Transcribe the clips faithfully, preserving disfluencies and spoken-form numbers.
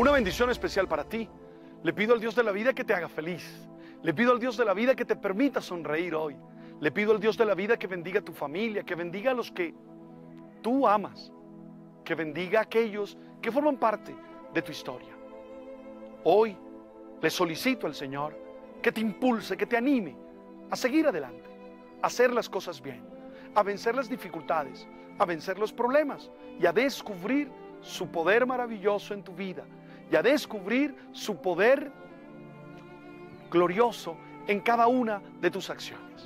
Una bendición especial para ti. Le pido al Dios de la vida que te haga feliz. Le pido al Dios de la vida que te permita sonreír hoy. Le pido al Dios de la vida que bendiga a tu familia, que bendiga a los que tú amas, que bendiga a aquellos que forman parte de tu historia. Hoy le solicito al Señor que te impulse, que te anime a seguir adelante, a hacer las cosas bien, a vencer las dificultades, a vencer los problemas y a descubrir su poder maravilloso en tu vida y a descubrir su poder glorioso en cada una de tus acciones.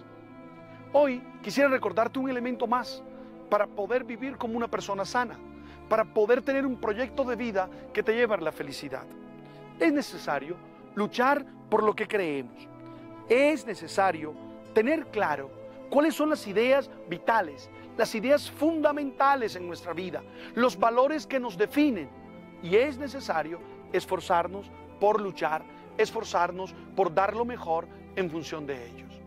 Hoy quisiera recordarte un elemento más para poder vivir como una persona sana, para poder tener un proyecto de vida que te lleve a la felicidad. Es necesario luchar por lo que creemos. Es necesario tener claro cuáles son las ideas vitales, las ideas fundamentales en nuestra vida, los valores que nos definen. Y es necesario esforzarnos por luchar, esforzarnos por dar lo mejor en función de ellos.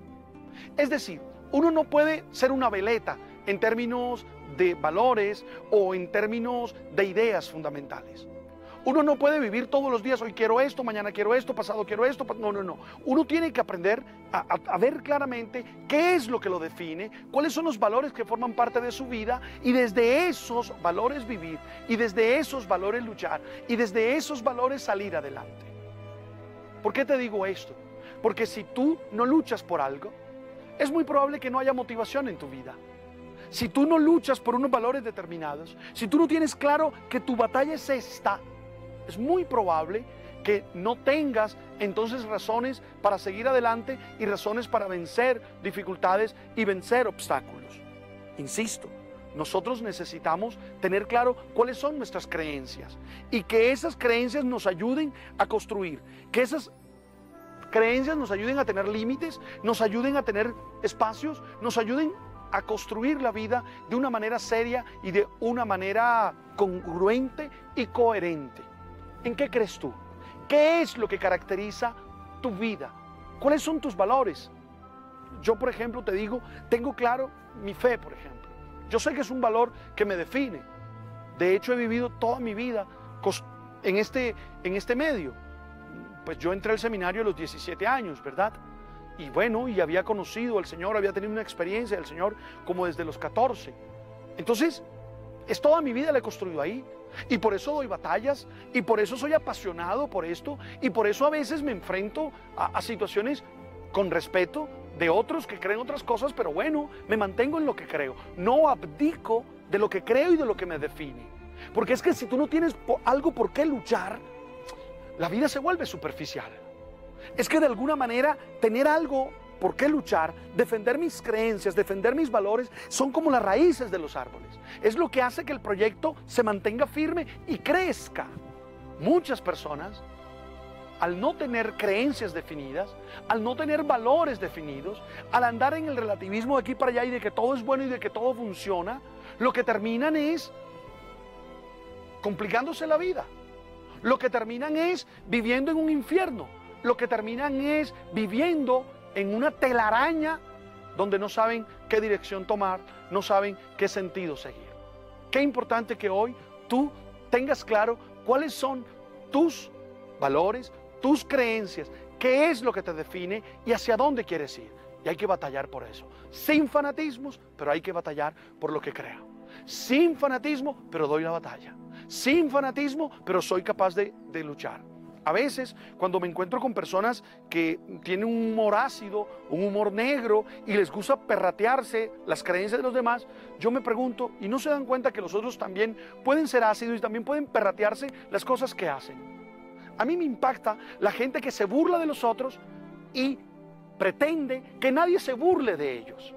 Es decir, uno no puede ser una veleta en términos de valores o en términos de ideas fundamentales. Uno no puede vivir todos los días, hoy quiero esto, mañana quiero esto, pasado quiero esto. No, no, no. Uno tiene que aprender a, a, a ver claramente qué es lo que lo define, cuáles son los valores que forman parte de su vida y desde esos valores vivir y desde esos valores luchar y desde esos valores salir adelante. ¿Por qué te digo esto? Porque si tú no luchas por algo, es muy probable que no haya motivación en tu vida. Si tú no luchas por unos valores determinados, si tú no tienes claro que tu batalla es esta, es muy probable que no tengas entonces razones para seguir adelante y razones para vencer dificultades y vencer obstáculos. Insisto, nosotros necesitamos tener claro cuáles son nuestras creencias y que esas creencias nos ayuden a construir, que esas creencias nos ayuden a tener límites, nos ayuden a tener espacios, nos ayuden a construir la vida de una manera seria y de una manera congruente y coherente. ¿En qué crees tú? ¿Qué es lo que caracteriza tu vida? ¿Cuáles son tus valores? Yo, por ejemplo, te digo, tengo claro mi fe, por ejemplo. Yo sé que es un valor que me define. De hecho, he vivido toda mi vida en este, en este medio. Pues yo entré al seminario a los diecisiete años, ¿verdad? Y bueno, y había conocido al Señor, había tenido una experiencia del Señor como desde los catorce. Entonces, es toda mi vida la he construido ahí. Y por eso doy batallas, y por eso soy apasionado por esto, y por eso a veces me enfrento a, a situaciones con respeto de otros que creen otras cosas, pero bueno, me mantengo en lo que creo. No abdico de lo que creo y de lo que me define. Porque es que si tú no tienes algo por qué luchar, la vida se vuelve superficial. Es que de alguna manera tener algo por qué luchar, defender mis creencias, defender mis valores, son como las raíces de los árboles. Es lo que hace que el proyecto se mantenga firme y crezca. Muchas personas, al no tener creencias definidas, al no tener valores definidos, al andar en el relativismo de aquí para allá y de que todo es bueno y de que todo funciona, lo que terminan es complicándose la vida. Lo que terminan es viviendo en un infierno. Lo que terminan es viviendo en una telaraña donde no saben qué dirección tomar, no saben qué sentido seguir. Qué importante que hoy tú tengas claro cuáles son tus valores, tus creencias, qué es lo que te define y hacia dónde quieres ir. Y hay que batallar por eso. Sin fanatismos, pero hay que batallar por lo que creo. Sin fanatismo, pero doy la batalla. Sin fanatismo, pero soy capaz de, de luchar. A veces, cuando me encuentro con personas que tienen un humor ácido, un humor negro y les gusta perratearse las creencias de los demás, yo me pregunto, ¿y no se dan cuenta que los otros también pueden ser ácidos y también pueden perratearse las cosas que hacen? A mí me impacta la gente que se burla de los otros y pretende que nadie se burle de ellos.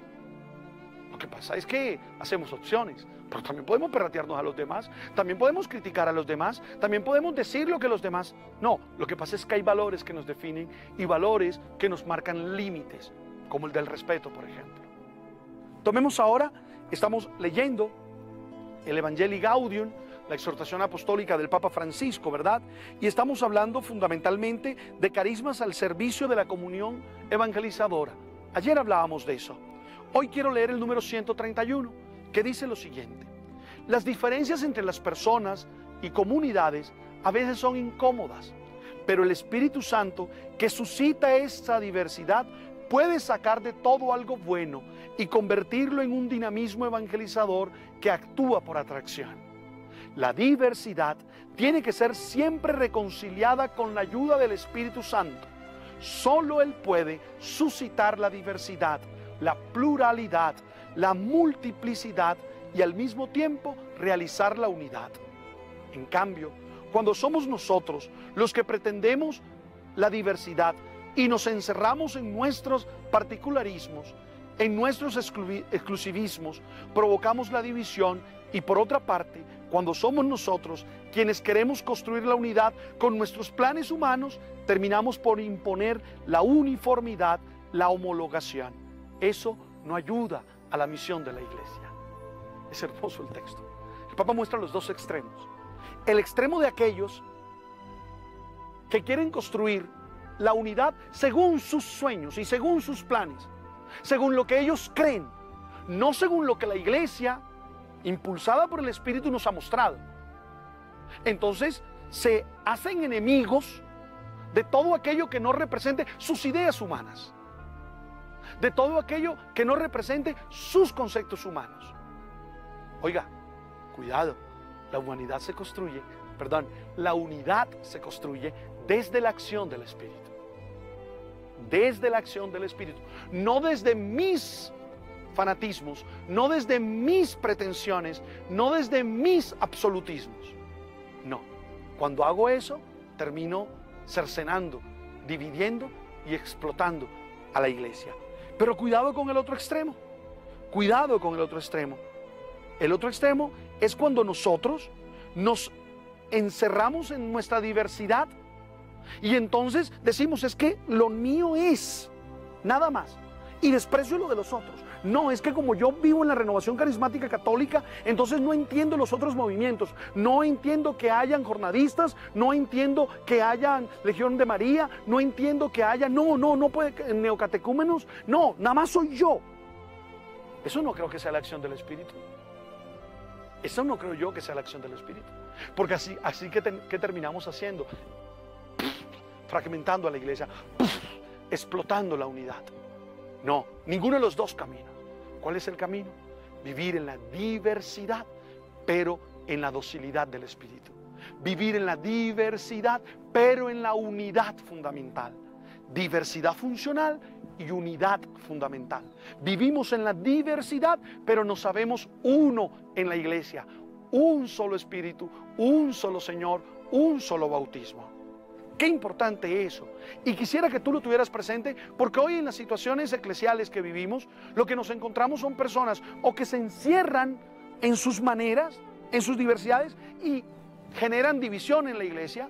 Lo que pasa es que hacemos opciones, pero también podemos perratearnos a los demás, también podemos criticar a los demás, también podemos decir lo que los demás... No, lo que pasa es que hay valores que nos definen y valores que nos marcan límites, como el del respeto, por ejemplo. Tomemos ahora, estamos leyendo el Evangelii Gaudium, la exhortación apostólica del Papa Francisco, ¿verdad? Y estamos hablando fundamentalmente de carismas al servicio de la comunión evangelizadora. Ayer hablábamos de eso. Hoy quiero leer el número ciento treinta y uno, que dice lo siguiente: las diferencias entre las personas y comunidades a veces son incómodas, pero el Espíritu Santo que suscita esa diversidad puede sacar de todo algo bueno y convertirlo en un dinamismo evangelizador que actúa por atracción. La diversidad tiene que ser siempre reconciliada con la ayuda del Espíritu Santo. Solo Él puede suscitar la diversidad, la pluralidad, la multiplicidad y al mismo tiempo realizar la unidad. En cambio, cuando somos nosotros los que pretendemos la diversidad y nos encerramos en nuestros particularismos, en nuestros exclusivismos, provocamos la división. Y por otra parte, cuando somos nosotros quienes queremos construir la unidad con nuestros planes humanos, terminamos por imponer la uniformidad, la homologación. Eso no ayuda a la misión de la iglesia. Es hermoso el texto. El Papa muestra los dos extremos. El extremo de aquellos que quieren construir la unidad según sus sueños y según sus planes, según lo que ellos creen, no según lo que la iglesia, impulsada por el Espíritu, nos ha mostrado. Entonces se hacen enemigos de todo aquello que no represente sus ideas humanas, de todo aquello que no represente sus conceptos humanos. Oiga, cuidado, la humanidad se construye, perdón, la unidad se construye desde la acción del Espíritu. Desde la acción del Espíritu, no desde mis fanatismos, no desde mis pretensiones, no desde mis absolutismos. No, cuando hago eso, termino cercenando, dividiendo y explotando a la iglesia. Pero cuidado con el otro extremo, cuidado con el otro extremo. El otro extremo es cuando nosotros nos encerramos en nuestra diversidad y entonces decimos, es que lo mío es nada más y desprecio lo de los otros. No, es que como yo vivo en la renovación carismática católica, entonces no entiendo los otros movimientos, no entiendo que hayan jornadistas, no entiendo que hayan Legión de María, no entiendo que haya, no, no, no puede, neocatecúmenos, no, nada más soy yo. Eso no creo que sea la acción del Espíritu. Eso no creo yo que sea la acción del Espíritu. Porque así, así que, te, que terminamos haciendo, fragmentando a la iglesia, explotando la unidad. No, ninguno de los dos caminos. ¿Cuál es el camino? Vivir en la diversidad, pero en la docilidad del Espíritu. Vivir en la diversidad, pero en la unidad fundamental. Diversidad funcional y unidad fundamental. Vivimos en la diversidad, pero nos sabemos uno en la iglesia. Un solo Espíritu, un solo Señor, un solo bautismo. Qué importante eso. Y quisiera que tú lo tuvieras presente, porque hoy en las situaciones eclesiales que vivimos, lo que nos encontramos son personas o que se encierran en sus maneras, en sus diversidades, y generan división en la iglesia,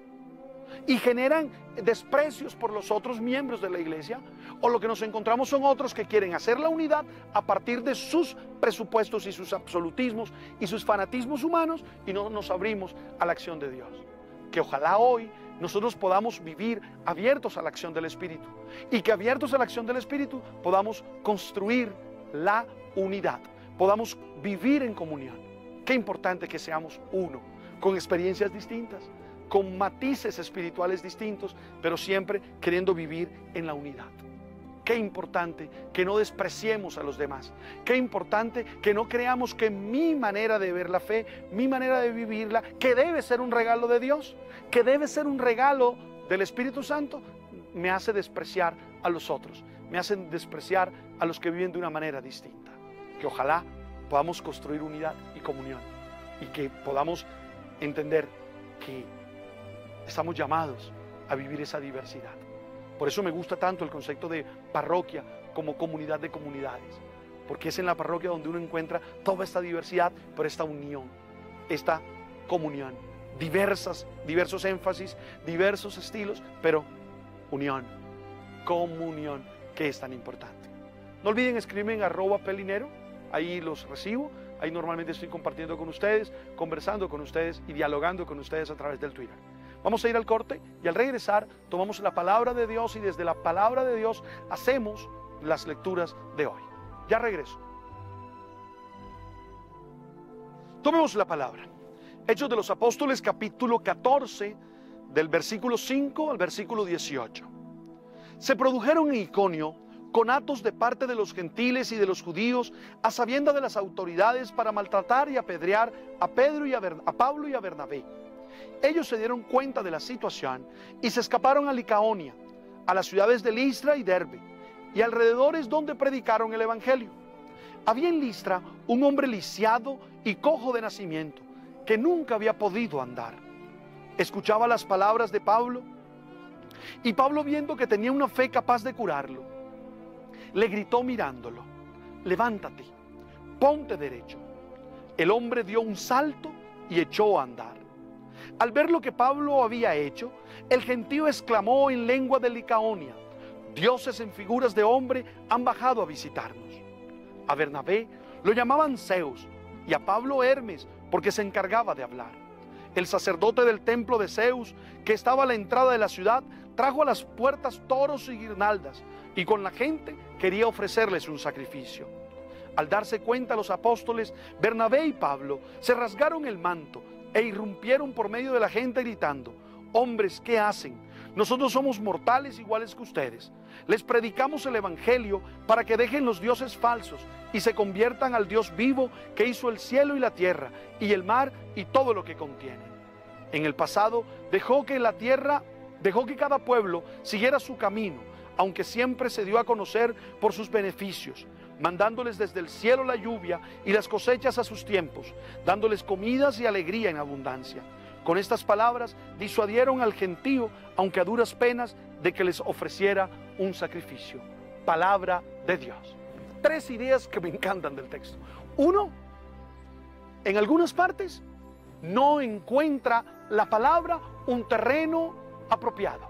y generan desprecios por los otros miembros de la iglesia, o lo que nos encontramos son otros que quieren hacer la unidad a partir de sus presupuestos y sus absolutismos y sus fanatismos humanos, y no nos abrimos a la acción de Dios. Que ojalá hoy nosotros podamos vivir abiertos a la acción del Espíritu, y que abiertos a la acción del Espíritu podamos construir la unidad, podamos vivir en comunión. Qué importante que seamos uno, con experiencias distintas, con matices espirituales distintos, pero siempre queriendo vivir en la unidad. Qué importante que no despreciemos a los demás. Qué importante que no creamos que mi manera de ver la fe, mi manera de vivirla, que debe ser un regalo de Dios, que debe ser un regalo del Espíritu Santo, me hace despreciar a los otros, me hace despreciar a los que viven de una manera distinta. Que ojalá podamos construir unidad y comunión, y que podamos entender que estamos llamados a vivir esa diversidad. Por eso me gusta tanto el concepto de parroquia como comunidad de comunidades, porque es en la parroquia donde uno encuentra toda esta diversidad, pero esta unión, esta comunión, diversas, diversos énfasis, diversos estilos, pero unión, comunión, que es tan importante. No olviden escribirme en arroba pelinero, ahí los recibo, ahí normalmente estoy compartiendo con ustedes, conversando con ustedes y dialogando con ustedes a través del Twitter. Vamos a ir al corte y al regresar tomamos la palabra de Dios y desde la palabra de Dios hacemos las lecturas de hoy. Ya regreso. Tomemos la palabra. Hechos de los Apóstoles, capítulo catorce, del versículo cinco al versículo dieciocho. Se produjeron en Iconio conatos de parte de los gentiles y de los judíos, a sabienda de las autoridades, para maltratar y apedrear a Pedro y a, Ber- a Pablo y a Bernabé. Ellos se dieron cuenta de la situación y se escaparon a Licaonia, a las ciudades de Listra y Derbe, y alrededores donde predicaron el evangelio. Había en Listra un hombre lisiado y cojo de nacimiento, que nunca había podido andar. Escuchaba las palabras de Pablo, y Pablo, viendo que tenía una fe capaz de curarlo, le gritó mirándolo: levántate, ponte derecho. El hombre dio un salto y echó a andar. Al ver lo que Pablo había hecho, el gentío exclamó en lengua de Licaonia: dioses en figuras de hombre han bajado a visitarnos. A Bernabé lo llamaban Zeus y a Pablo Hermes, porque se encargaba de hablar. El sacerdote del templo de Zeus, que estaba a la entrada de la ciudad, trajo a las puertas toros y guirnaldas, y con la gente quería ofrecerles un sacrificio. Al darse cuenta los apóstoles, Bernabé y Pablo se rasgaron el manto e irrumpieron por medio de la gente gritando: hombres, ¿qué hacen? Nosotros somos mortales iguales que ustedes. Les predicamos el evangelio para que dejen los dioses falsos y se conviertan al Dios vivo, que hizo el cielo y la tierra y el mar y todo lo que contienen. En el pasado dejó que la tierra, dejó que cada pueblo siguiera su camino, aunque siempre se dio a conocer por sus beneficios, mandándoles desde el cielo la lluvia y las cosechas a sus tiempos, dándoles comidas y alegría en abundancia. Con estas palabras disuadieron al gentío, aunque a duras penas, de que les ofreciera un sacrificio. Palabra de Dios. Tres ideas que me encantan del texto. Uno, en algunas partes no encuentra la palabra un terreno apropiado.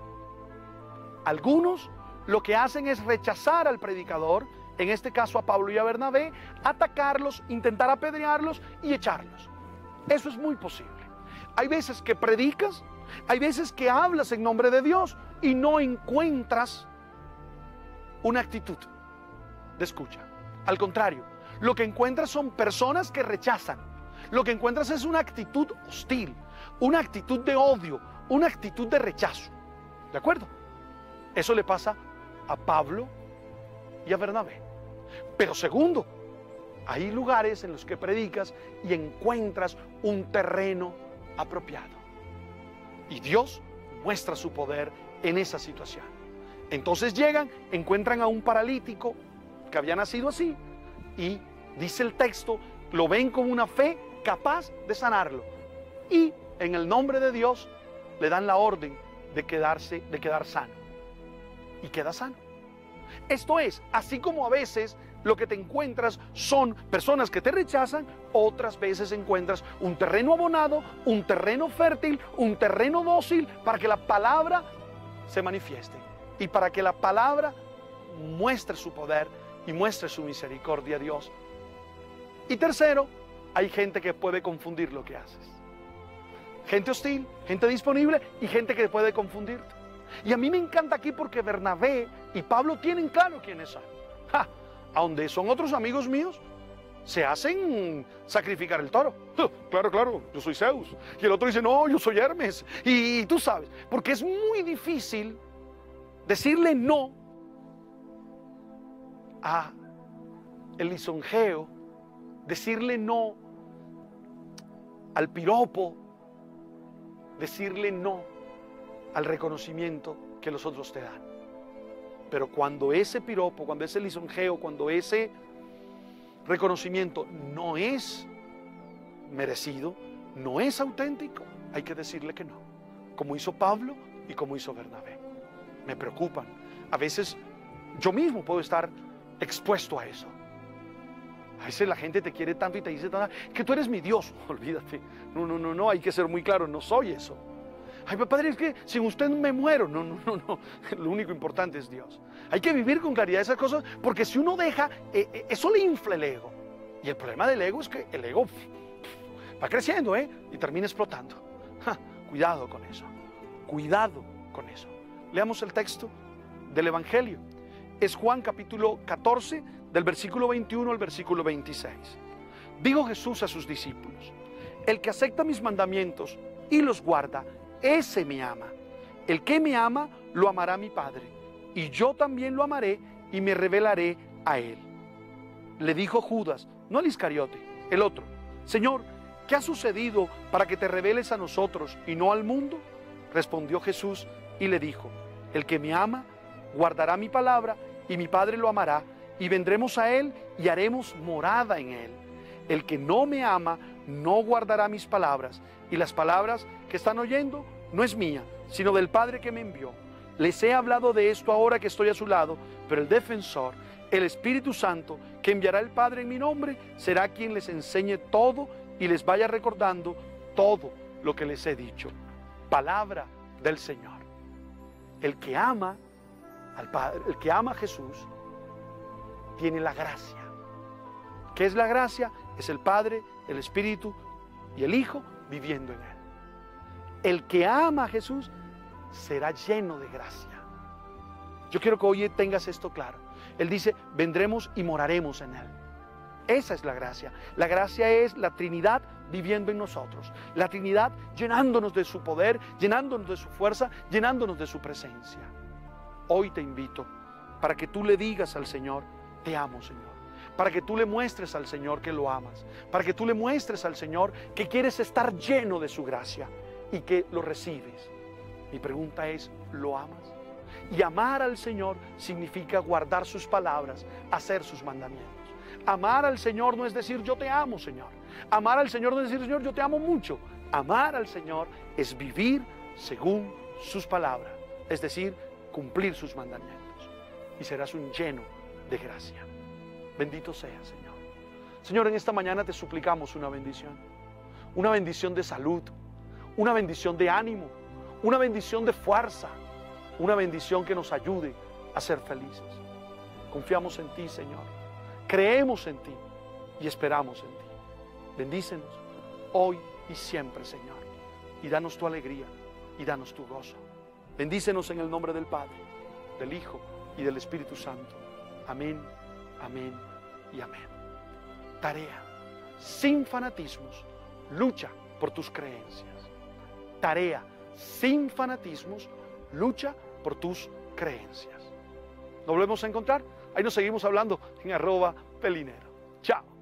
Algunos lo que hacen es rechazar al predicador, en este caso a Pablo y a Bernabé, atacarlos, intentar apedrearlos y echarlos. Eso es muy posible. Hay veces que predicas, hay veces que hablas en nombre de Dios y no encuentras una actitud de escucha. Al contrario, lo que encuentras son personas que rechazan. Lo que encuentras es una actitud hostil, una actitud de odio, una actitud de rechazo. ¿De acuerdo? Eso le pasa a Pablo y a Bernabé. Pero segundo, hay lugares en los que predicas y encuentras un terreno apropiado. Y Dios muestra su poder en esa situación. Entonces llegan, encuentran a un paralítico que había nacido así y dice el texto, lo ven con una fe capaz de sanarlo. Y en el nombre de Dios le dan la orden de quedarse, de quedar sano. Y queda sano. Esto es, así como a veces lo que te encuentras son personas que te rechazan, otras veces encuentras un terreno abonado, un terreno fértil, un terreno dócil para que la palabra se manifieste y para que la palabra muestre su poder y muestre su misericordia a Dios. Y tercero, hay gente que puede confundir lo que haces. Gente hostil, gente disponible y gente que puede confundirte. Y a mí me encanta aquí porque Bernabé y Pablo tienen claro quiénes son. ¡Ja! A donde son otros amigos míos, se hacen sacrificar el toro. Claro, claro, yo soy Zeus. Y el otro dice, no, yo soy Hermes. Y, y tú sabes, porque es muy difícil decirle no a el lisonjeo, decirle no al piropo, decirle no al reconocimiento que los otros te dan. Pero cuando ese piropo, cuando ese lisonjeo, cuando ese reconocimiento no es merecido, no es auténtico, hay que decirle que no. Como hizo Pablo y como hizo Bernabé. Me preocupan. A veces yo mismo puedo estar expuesto a eso. A veces la gente te quiere tanto y te dice tanto, que tú eres mi Dios. Olvídate. No, no, no, no, hay que ser muy claro, no soy eso. Ay, padre, es que sin usted me muero. No, no, no, no. Lo único importante es Dios. Hay que vivir con claridad esas cosas, porque si uno deja, eh, eh, eso le infla el ego. Y el problema del ego es que el ego pf, pf, va creciendo, ¿eh? Y termina explotando. Ja, cuidado con eso. Cuidado con eso. Leamos el texto del Evangelio. Es Juan capítulo catorce, del versículo veintiuno al versículo veintiséis. Dijo Jesús a sus discípulos, El que acepta mis mandamientos y los guarda, ese me ama. El que me ama, lo amará mi Padre, y yo también lo amaré y me revelaré a él. Le dijo Judas, no el Iscariote, el otro: Señor, ¿qué ha sucedido para que te reveles a nosotros y no al mundo? Respondió Jesús y le dijo: el que me ama, guardará mi palabra, y mi Padre lo amará, y vendremos a él y haremos morada en él. El que no me ama, no guardará mis palabras, y las palabras que están oyendo no es mía, sino del Padre que me envió. Les he hablado de esto ahora que estoy a su lado, pero el defensor, el Espíritu Santo, que enviará el Padre en mi nombre, será quien les enseñe todo y les vaya recordando todo lo que les he dicho. Palabra del Señor. El que ama al Padre, el que ama a Jesús, tiene la gracia. ¿Qué es la gracia? Es el Padre, el Espíritu y el Hijo viviendo en él. El que ama a Jesús será lleno de gracia. Yo quiero que hoy tengas esto claro. Él dice, vendremos y moraremos en él. Esa es la gracia. La gracia es la Trinidad viviendo en nosotros. La Trinidad llenándonos de su poder, llenándonos de su fuerza, llenándonos de su presencia. Hoy te invito para que tú le digas al Señor, te amo, Señor. Para que tú le muestres al Señor que lo amas. Para que tú le muestres al Señor que quieres estar lleno de su gracia y que lo recibes. Mi pregunta es, ¿lo amas? Y amar al Señor significa guardar sus palabras, hacer sus mandamientos. Amar al Señor no es decir yo te amo, Señor. Amar al Señor no es decir, Señor, yo te amo mucho. Amar al Señor es vivir según sus palabras, es decir, cumplir sus mandamientos. Y serás un lleno de gracia. Bendito sea, Señor. Señor, en esta mañana te suplicamos una bendición. Una bendición de salud, una bendición de ánimo, una bendición de fuerza, una bendición que nos ayude a ser felices. Confiamos en ti, Señor. Creemos en ti y esperamos en ti. Bendícenos hoy y siempre, Señor. Y danos tu alegría y danos tu gozo. Bendícenos en el nombre del Padre, del Hijo y del Espíritu Santo. Amén, amén y amén. Tarea: sin fanatismos, lucha por tus creencias. Tarea: sin fanatismos, lucha por tus creencias. Nos volvemos a encontrar. Ahí nos seguimos hablando en arroba pelinero. Chao.